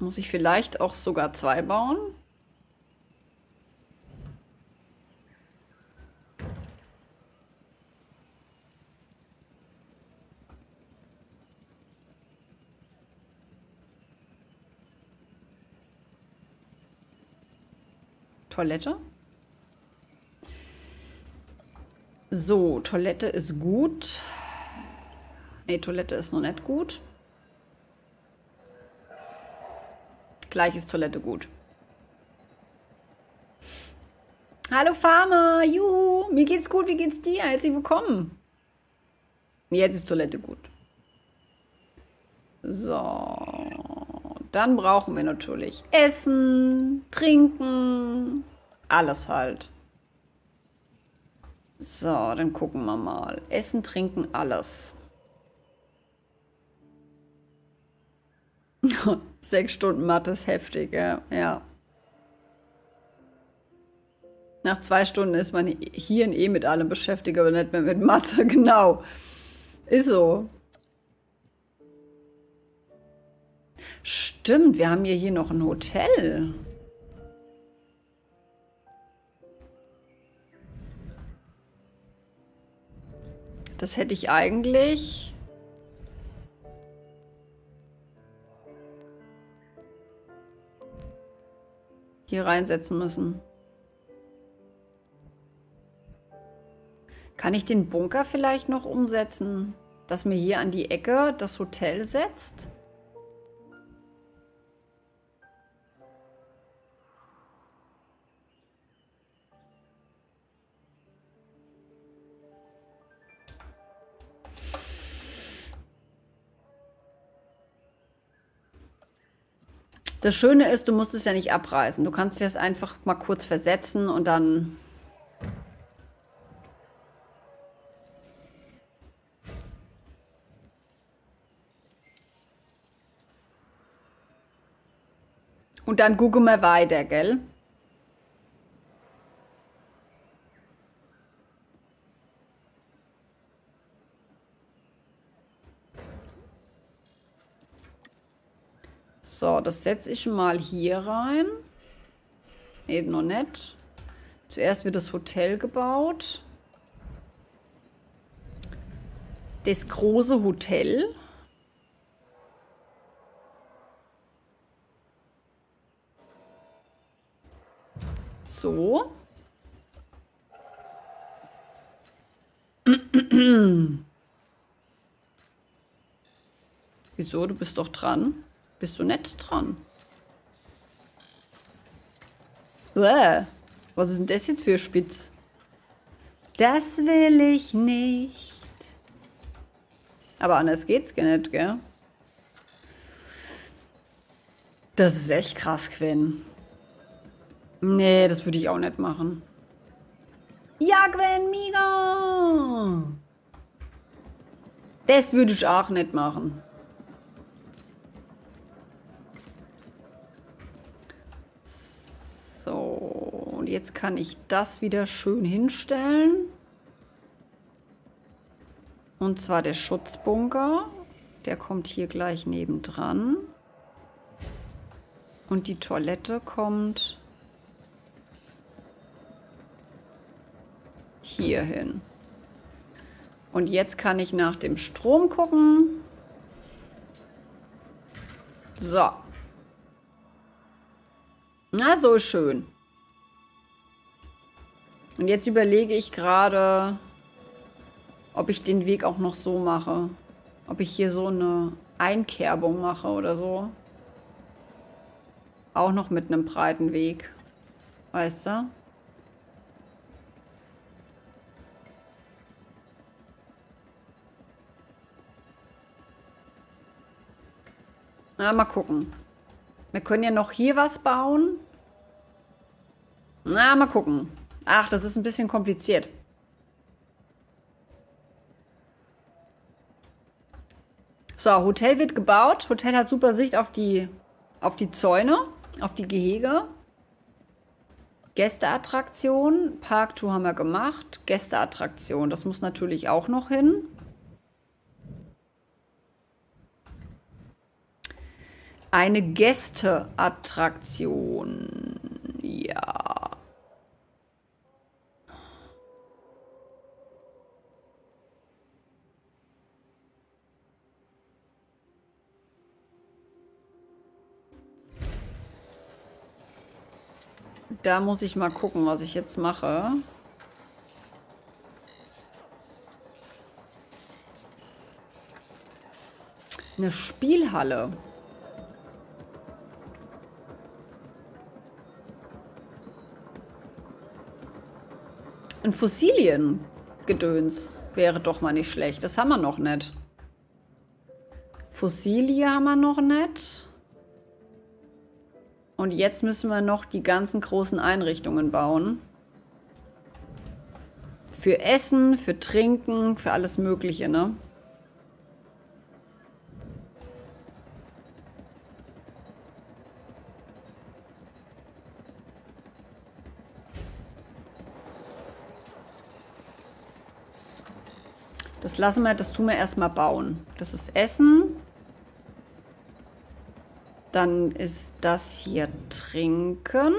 Muss ich vielleicht auch sogar 2 bauen? Toilette? So, Toilette ist gut. Ne, Toilette ist noch nicht gut. Gleich ist Toilette gut. Hallo Farmer, juhu, mir geht's gut, wie geht's dir? Herzlich willkommen. Jetzt ist Toilette gut. So, dann brauchen wir natürlich Essen, Trinken, alles halt. So, dann gucken wir mal. Essen, Trinken, alles. 6 Stunden Mathe ist heftig, ja. Nach 2 Stunden ist mein Hirn eh mit allem beschäftigt, aber nicht mehr mit Mathe, genau. Ist so. Stimmt, wir haben ja hier noch ein Hotel. Das hätte ich eigentlich... hier reinsetzen müssen. Kann ich den Bunker vielleicht noch umsetzen, dass mir hier an die Ecke das Hotel setzt? Das Schöne ist, du musst es ja nicht abreißen. Du kannst es einfach mal kurz versetzen und dann... Und dann gucken wir weiter, gell? So, das setze ich mal hier rein. Eben noch nicht. Zuerst wird das Hotel gebaut. Das große Hotel. So. Wieso? Du bist doch dran. Bist du nicht dran? Was ist denn das jetzt für Spitz? Das will ich nicht. Aber anders geht's gar nicht, gell? Das ist echt krass, Gwen. Nee, das würde ich auch nicht machen. Ja, Gwen, mega! Das würde ich auch nicht machen. So, und jetzt kann ich das wieder schön hinstellen. Und zwar der Schutzbunker. Der kommt hier gleich nebendran. Und die Toilette kommt hier hin. Und jetzt kann ich nach dem Strom gucken. So. Na, so schön. Und jetzt überlege ich gerade, ob ich den Weg auch noch so mache. Ob ich hier so eine Einkerbung mache oder so. Auch noch mit einem breiten Weg. Weißt du? Na, mal gucken. Wir können ja noch hier was bauen. Na, mal gucken. Ach, das ist ein bisschen kompliziert. So, Hotel wird gebaut. Hotel hat super Sicht auf die Zäune, auf die Gehege. Gästeattraktion. Parktour haben wir gemacht. Gästeattraktion, das muss natürlich auch noch hin. Eine Gästeattraktion. Ja. Da muss ich mal gucken, was ich jetzt mache. Eine Spielhalle. Ein Fossilien-Gedöns wäre doch mal nicht schlecht. Das haben wir noch nicht. Fossilie haben wir noch nicht. Und jetzt müssen wir noch die ganzen großen Einrichtungen bauen. Für Essen, für Trinken, für alles Mögliche, ne? Das lassen wir, das tun wir erstmal bauen. Das ist Essen. Dann ist das hier Trinken.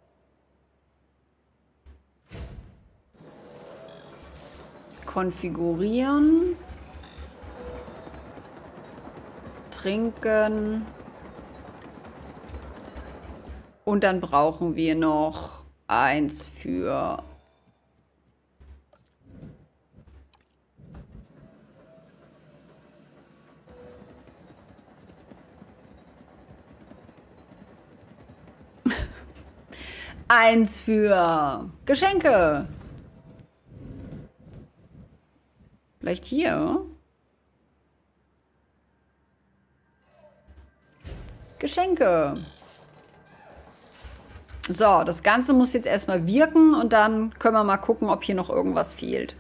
Konfigurieren. Trinken. Und dann brauchen wir noch eins für... Eins für Geschenke. Vielleicht hier. Geschenke. So, das Ganze muss jetzt erstmal wirken und dann können wir mal gucken, ob hier noch irgendwas fehlt.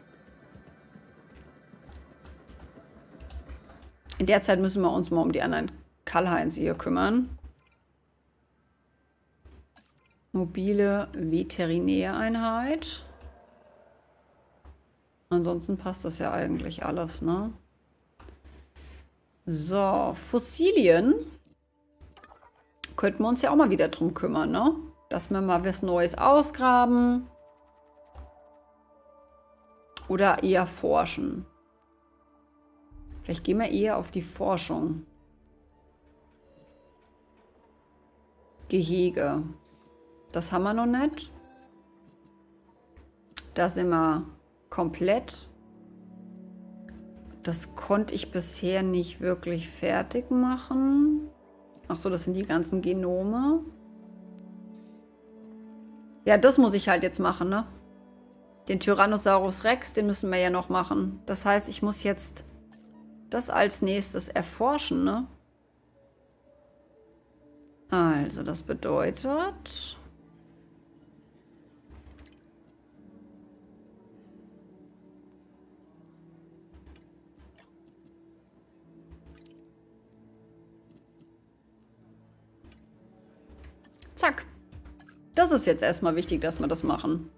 In der Zeit müssen wir uns mal um die anderen Karlheinze hier kümmern. Mobile Veterinäreinheit. Ansonsten passt das ja eigentlich alles, ne? So, Fossilien. Könnten wir uns ja auch mal wieder drum kümmern, ne? Dass wir mal was Neues ausgraben. Oder eher forschen. Vielleicht gehen wir eher auf die Forschung. Gehege. Das haben wir noch nicht. Da sind wir komplett. Das konnte ich bisher nicht wirklich fertig machen. Ach so, das sind die ganzen Genome. Ja, das muss ich halt jetzt machen, ne? Den Tyrannosaurus Rex, den müssen wir ja noch machen. Das heißt, ich muss jetzt das als nächstes erforschen, ne? Also, das bedeutet... Zack. Das ist jetzt erstmal wichtig, dass wir das machen.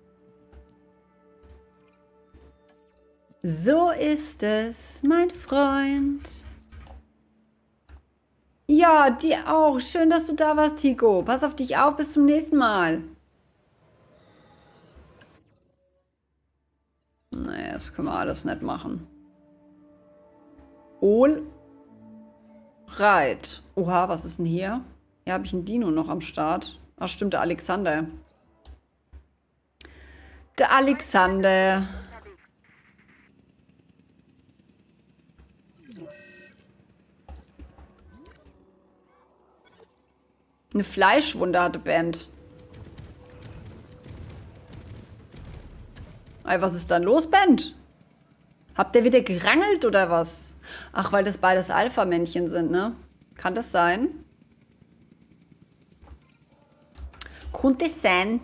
So ist es, mein Freund. Ja, dir auch. Schön, dass du da warst, Tico. Pass auf dich auf. Bis zum nächsten Mal. Nee, das können wir alles nicht machen. Reit. Oha, was ist denn hier? Hier habe ich einen Dino noch am Start. Ach stimmt, der Alexander. Der Alexander. Eine Fleischwunde hatte Band. Ey, was ist dann los, Band? Habt ihr wieder gerangelt oder was? Ach, weil das beides Alpha-Männchen sind, ne? Kann das sein? Könnte es sein.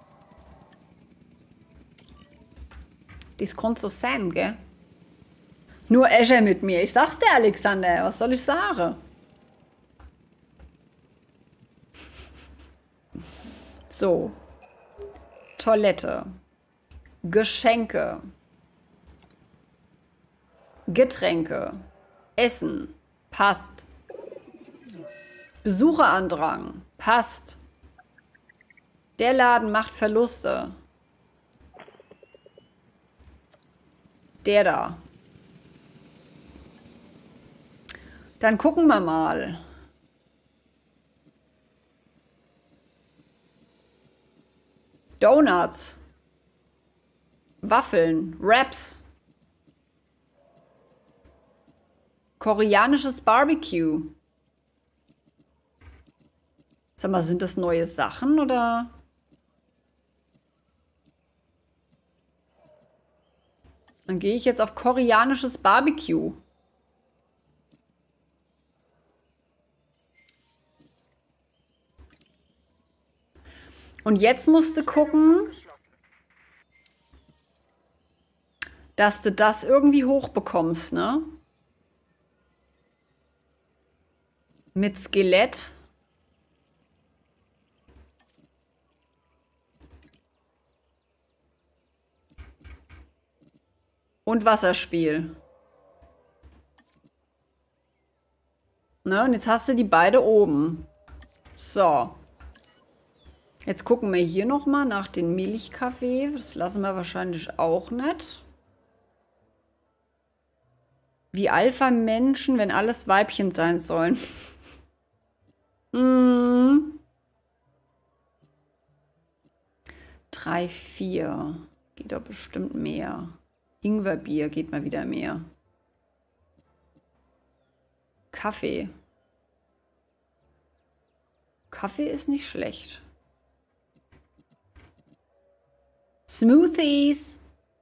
Das kann so sein, gell? Nur Escher mit mir. Ich sag's dir, Alexander. Was soll ich sagen? So. Toilette. Geschenke. Getränke. Essen. Passt. Besucherandrang. Passt. Der Laden macht Verluste. Der da. Dann gucken wir mal. Donuts. Waffeln. Wraps. Koreanisches Barbecue. Sag mal, sind das neue Sachen oder? Dann gehe ich jetzt auf koreanisches Barbecue. Und jetzt musst du gucken, dass du das irgendwie hochbekommst, ne? Mit Skelett. Und Wasserspiel. Ne? Und jetzt hast du die beide oben. So. Jetzt gucken wir hier nochmal nach den Milchkaffee. Das lassen wir wahrscheinlich auch nicht. Wie Alpha-Menschen, wenn alles Weibchen sein sollen. 3, 4. Geht doch bestimmt mehr. Ingwerbier geht mal wieder mehr. Kaffee. Kaffee ist nicht schlecht. Smoothies.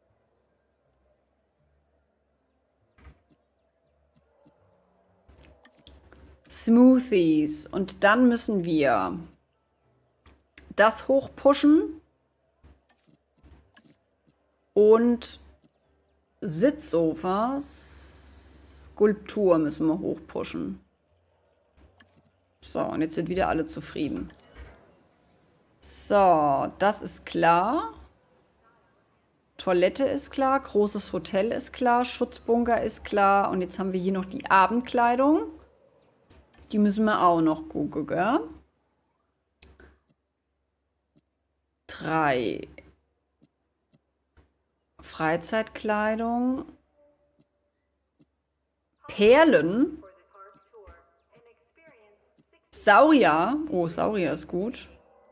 Smoothies. Und dann müssen wir das hochpushen. Und Sitzsofas. Skulptur müssen wir hochpushen. So, und jetzt sind wieder alle zufrieden. So, das ist klar. Toilette ist klar, großes Hotel ist klar, Schutzbunker ist klar. Und jetzt haben wir hier noch die Abendkleidung. Die müssen wir auch noch gucken, gell? 3. Freizeitkleidung. Perlen. Saurier. Oh, Saurier ist gut.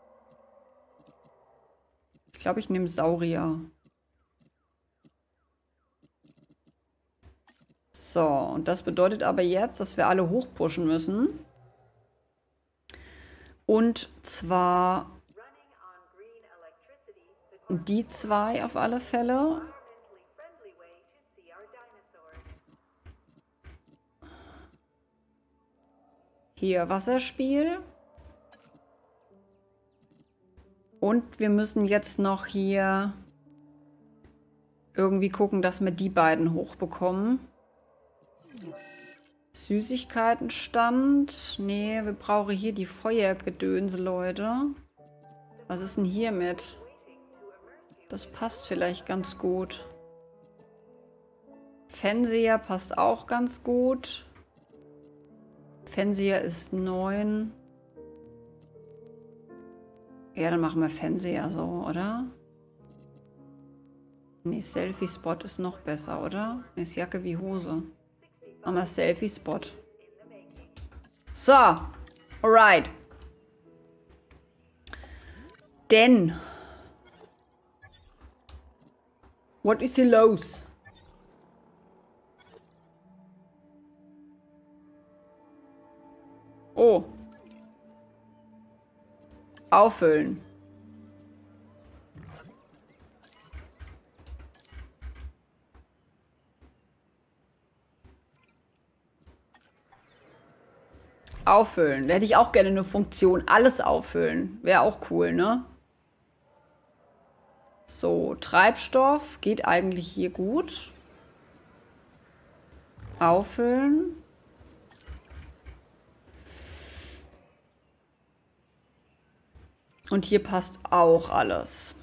Ich glaube, ich nehme Saurier. So, und das bedeutet aber jetzt, dass wir alle hochpushen müssen. Und zwar die 2 auf alle Fälle. Hier Wasserspiel. Und wir müssen jetzt noch hier irgendwie gucken, dass wir die beiden hochbekommen. Süßigkeitenstand. Nee, wir brauchen hier die Feuergedönse, Leute. Was ist denn hier mit? Das passt vielleicht ganz gut. Fernseher passt auch ganz gut. Fernseher ist 9. Ja, dann machen wir Fernseher so, oder? Nee, Selfie-Spot ist noch besser, oder? Ist Jacke wie Hose. Machen wir Selfie-Spot. So, alright. Denn what is hier los? Oh. Auffüllen. Auffüllen. Da hätte ich auch gerne eine Funktion. Alles auffüllen. Wäre auch cool, ne? So, Treibstoff geht eigentlich hier gut. Auffüllen. Und hier passt auch alles.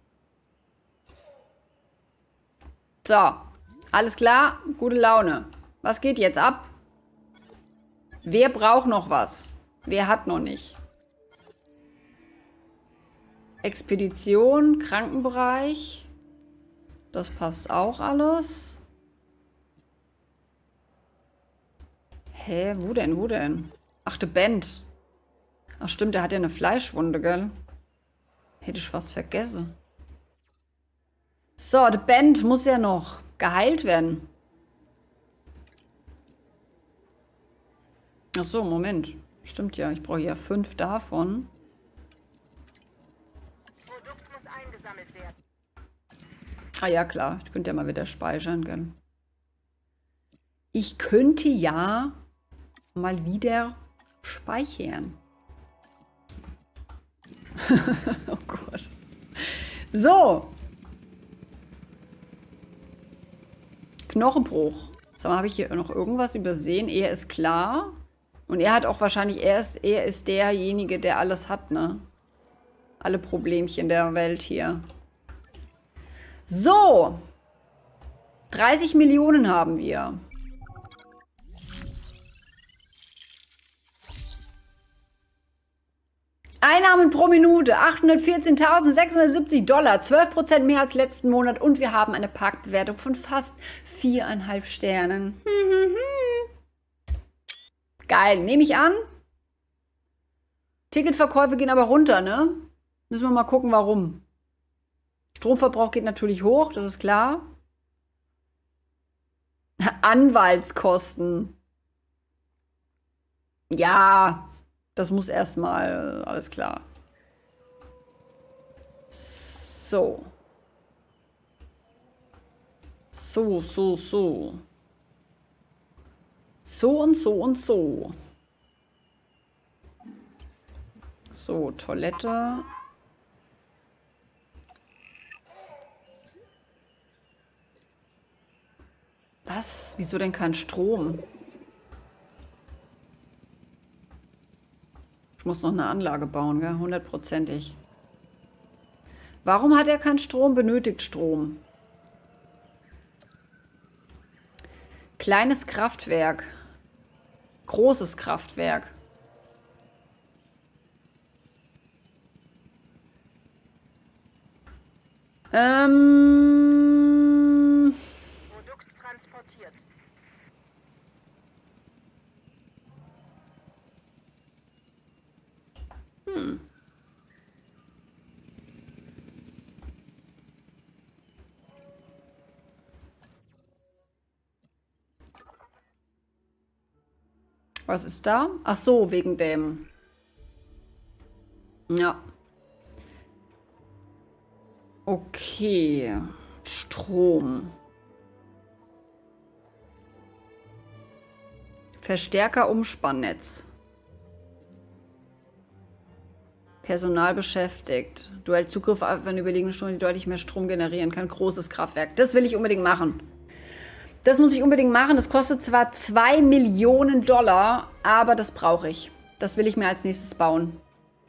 So, alles klar? Gute Laune. Was geht jetzt ab? Wer braucht noch was? Wer hat noch nicht? Expedition, Krankenbereich. Das passt auch alles. Hä, wo denn, wo denn? Ach, der Band. Ach stimmt, der hat ja eine Fleischwunde, gell? Hätte ich fast vergessen. So, der Band muss ja noch geheilt werden. Ach so, Moment. Stimmt ja, ich brauche ja 5 davon. Produkt muss eingesammelt werden. Ah ja, klar. Ich könnte ja mal wieder speichern, gell? Ich könnte ja mal wieder speichern. Oh Gott. So. Knochenbruch. Sag mal, habe ich hier noch irgendwas übersehen? Er ist klar. Und er hat auch wahrscheinlich, er ist derjenige, der alles hat, ne? Alle Problemchen der Welt hier. So. 30 Millionen haben wir. Einnahmen pro Minute, 814.670 $, 12% mehr als letzten Monat und wir haben eine Parkbewertung von fast 4,5 Sternen. Geil, nehme ich an. Ticketverkäufe gehen aber runter, ne? Müssen wir mal gucken, warum. Stromverbrauch geht natürlich hoch, das ist klar. Anwaltskosten. Ja, das muss erstmal, alles klar. So. So. So und so und so. So, Toilette. Was? Wieso denn kein Strom? Ich muss noch eine Anlage bauen, gell? 100%ig. Warum hat er keinen Strom? Benötigt Strom. Kleines Kraftwerk. Großes Kraftwerk. Produkt transportiert. Was ist da? Ach so, wegen dem. Ja. Okay. Strom. Verstärker Umspannnetz. Personal beschäftigt. Duell Zugriff auf eine überlegene Stunde, die deutlich mehr Strom generieren kann. Großes Kraftwerk. Das will ich unbedingt machen. Das muss ich unbedingt machen. Das kostet zwar 2 Millionen $, aber das brauche ich. Das will ich mir als nächstes bauen.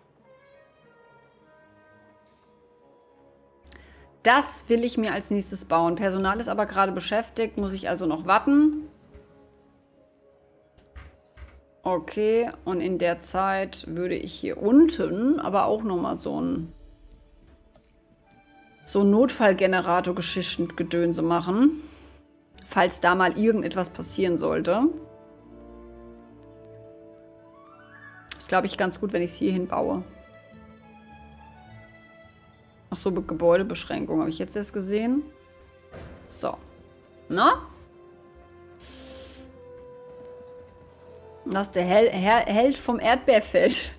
Das will ich mir als nächstes bauen. Personal ist aber gerade beschäftigt. Muss ich also noch warten. Okay, und in der Zeit würde ich hier unten aber auch nochmal so ein Notfallgenerator-Geschichten-Gedönse machen. Falls da mal irgendetwas passieren sollte. Ist, glaube ich, ganz gut, wenn ich es hier hinbaue. Ach so, Gebäudebeschränkung. Habe ich jetzt erst gesehen? So. Na? Das ist der Held vom Erdbeerfeld.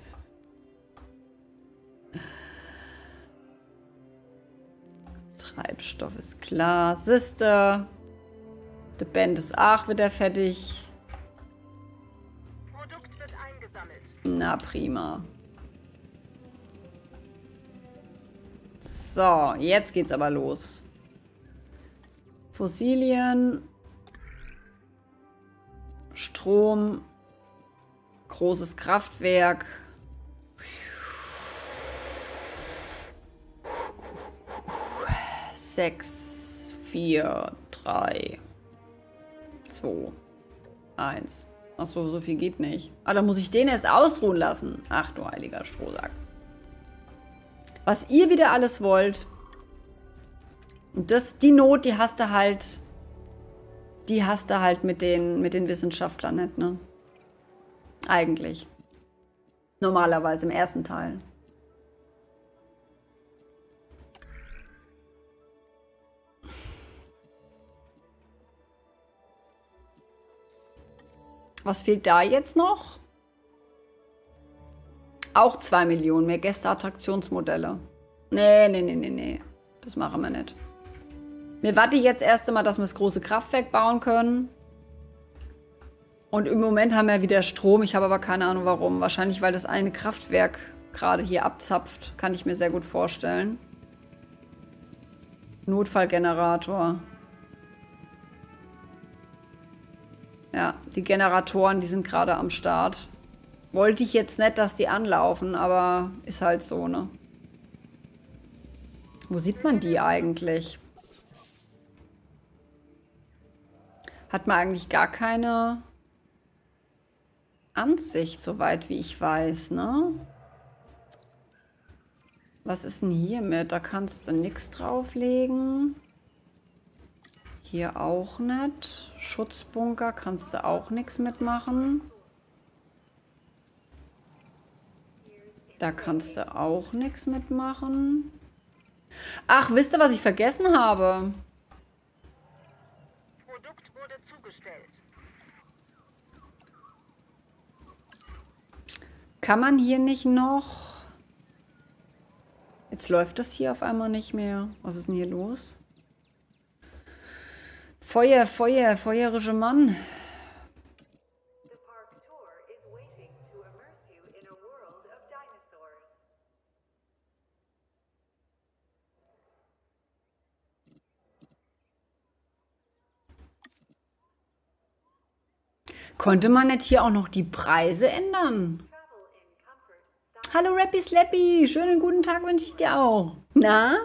Treibstoff ist klar. Sister. Der Band ist auch wieder fertig. Produkt wird eingesammelt. Na, prima. So, jetzt geht's aber los. Fossilien. Strom. Großes Kraftwerk. 6, 4, 3, 2, 1. Ach so, so viel geht nicht. Ah, dann muss ich den erst ausruhen lassen. Ach du heiliger Strohsack. Was ihr wieder alles wollt. Und die Not, die hast du halt. Die hast du halt mit den Wissenschaftlern nicht, ne? Eigentlich. Normalerweise im ersten Teil. Was fehlt da jetzt noch? Auch 2 Millionen. Mehr Gästeattraktionsmodelle. Nee. Das machen wir nicht. Wir warten jetzt erst einmal, dass wir das große Kraftwerk bauen können. Und im Moment haben wir wieder Strom. Ich habe aber keine Ahnung warum. Wahrscheinlich, weil das eine Kraftwerk gerade hier abzapft. Kann ich mir sehr gut vorstellen. Notfallgenerator. Ja, die Generatoren, die sind gerade am Start. Wollte ich jetzt nicht, dass die anlaufen, aber ist halt so, ne? Wo sieht man die eigentlich? Hat man eigentlich gar keine Ansicht, soweit wie ich weiß, ne? Was ist denn hier mit? Da kannst du nichts drauflegen. Hier auch nicht. Schutzbunker kannst du auch nichts mitmachen. Da kannst du auch nichts mitmachen. Ach, wisst ihr, was ich vergessen habe? Produkt wurde zugestellt. Kann man hier nicht noch... Jetzt läuft das hier auf einmal nicht mehr. Was ist denn hier los? Feuer, feuerische Mann. The park tour is waiting to immerse you in a world of dinosaurs. Konnte man nicht hier auch noch die Preise ändern? Hallo Rappy Slappy, schönen guten Tag wünsche ich dir auch. Na?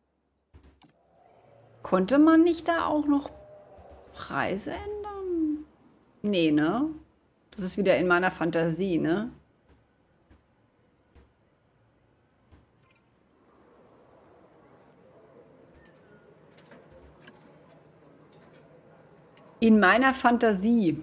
Konnte man nicht da auch noch Preise ändern? Nee, ne? Das ist wieder in meiner Fantasie, ne? In meiner Fantasie.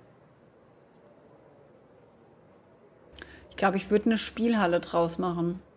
Ich glaube, ich würde eine Spielhalle draus machen.